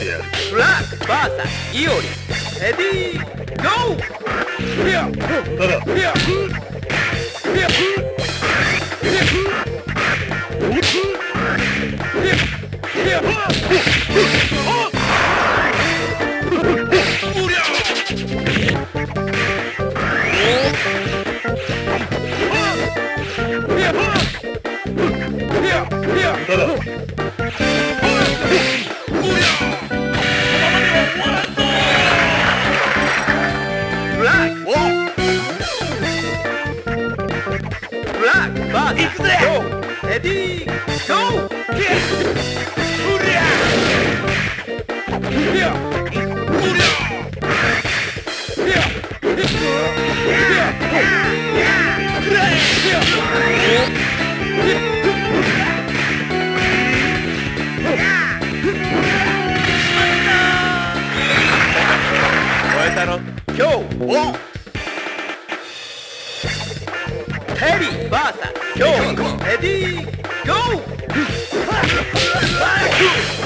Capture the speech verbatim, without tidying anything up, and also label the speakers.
Speaker 1: してやる。
Speaker 2: ブラック ブイエス イオリレディーゴー。
Speaker 1: ただただ
Speaker 2: ブラックウォーブラック ブイエス
Speaker 1: 行くぜ
Speaker 2: ゴーレディーゴー。超えたの今日をテリー ブイエス 今日レディーゴー。